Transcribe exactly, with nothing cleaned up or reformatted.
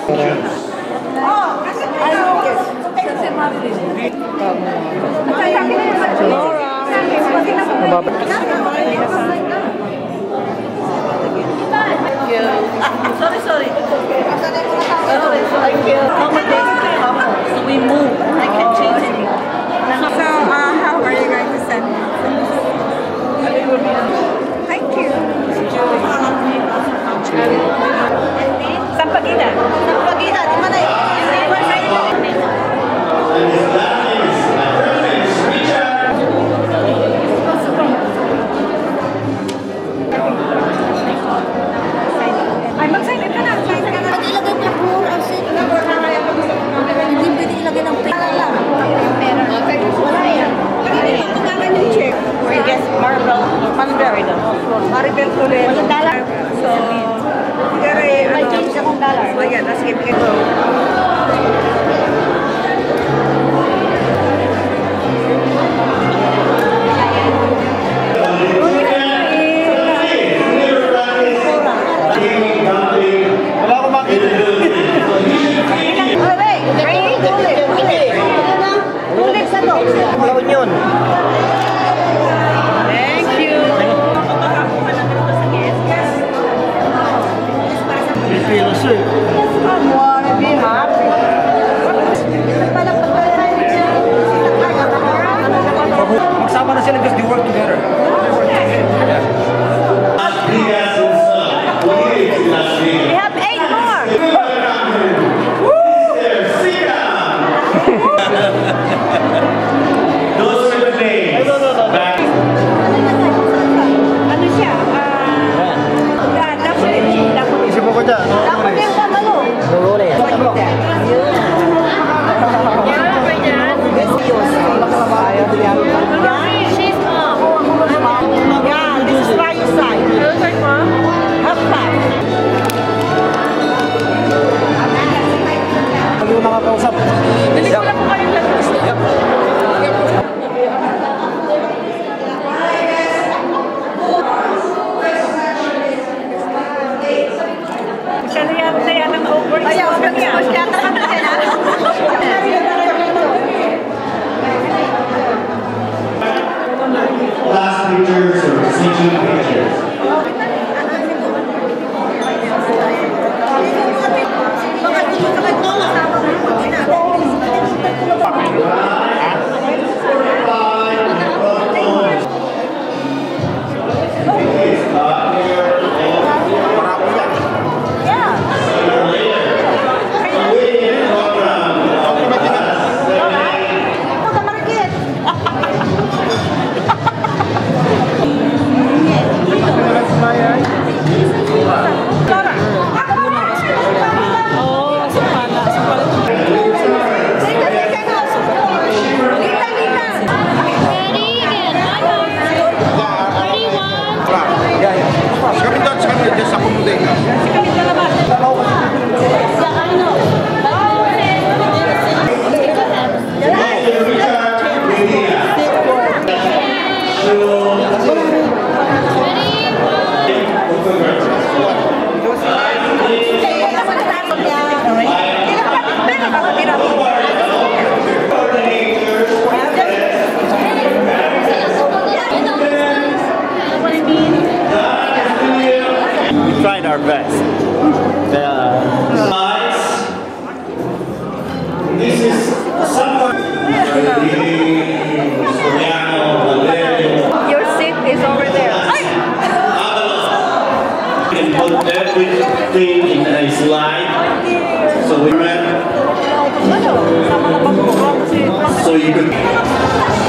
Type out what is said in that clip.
Sorry, sorry. Thank you. So we move. I can't change anything. So, uh, how are you going to send me? Thank you. Sampagita. Sampagita. Di mana yun? Ay, mag-sign in ka na. Sign ka na. Ilagay niya po ang sit. Hindi pwede ilagay ng pera lang. Wala yan. Hindi pa kumakan yung check. I guess Maribel, Maribel, Maribel Toledo. Walang dollar. So, sigara eh, May ano. change akong dollar. So, yan. Let's keep it. Wala akong makita. Ulit sa to. Gawin yun. Thank you. Feel sir. I wanna be happy. Magsama na sila because they work together. We have eight more. Those were the days. Back Ano siya? Ah, yeah, definitely. Definitely. Isip ako dyan. Dapat yung pamalo. Lulores. She's mom. Yeah, this is right side. Looks like mom. Half back. Pag yung nakakausap. Dali ko lang po kayong lahat. Masyado yata na yan ang over. Ayaw, masyado ka na rin, ha? class pictures or teaching pictures. Tried our best. Uh, This is someone. Your seat is over there. You can put everything in a slide. So we read. So you could.